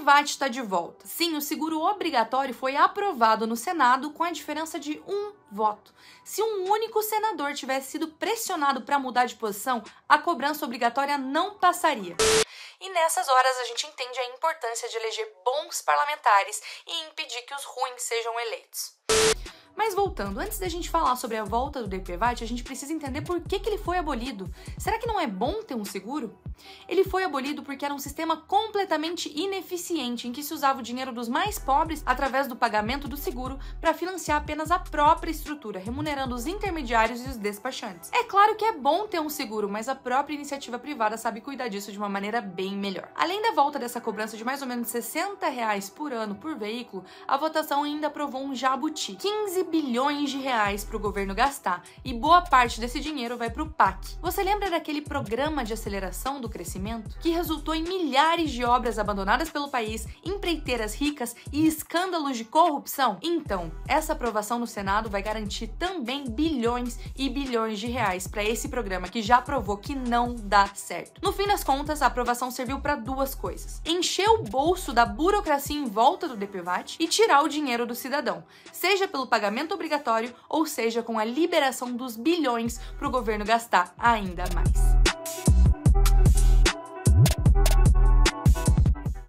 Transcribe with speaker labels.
Speaker 1: DPVAT está de volta. Sim, o seguro obrigatório foi aprovado no Senado com a diferença de um voto. Se um único senador tivesse sido pressionado para mudar de posição, a cobrança obrigatória não passaria. E nessas horas a gente entende a importância de eleger bons parlamentares e impedir que os ruins sejam eleitos. Mas voltando, antes da gente falar sobre a volta do DPVAT, a gente precisa entender por que ele foi abolido. Será que não é bom ter um seguro? Ele foi abolido porque era um sistema completamente ineficiente em que se usava o dinheiro dos mais pobres através do pagamento do seguro para financiar apenas a própria estrutura, remunerando os intermediários e os despachantes. É claro que é bom ter um seguro, mas a própria iniciativa privada sabe cuidar disso de uma maneira bem melhor. Além da volta dessa cobrança de mais ou menos R$60 por ano por veículo, a votação ainda aprovou um jabuti, 15 bilhões de reais para o governo gastar, e boa parte desse dinheiro vai para o PAC. Você lembra daquele programa de aceleração do crescimento que resultou em milhares de obras abandonadas pelo país, empreiteiras ricas e escândalos de corrupção? Então, essa aprovação no Senado vai garantir também bilhões e bilhões de reais para esse programa que já provou que não dá certo. No fim das contas, a aprovação serviu para duas coisas: encher o bolso da burocracia em volta do DPVAT e tirar o dinheiro do cidadão, seja pelo pagamento obrigatório ou seja com a liberação dos bilhões para o governo gastar ainda mais.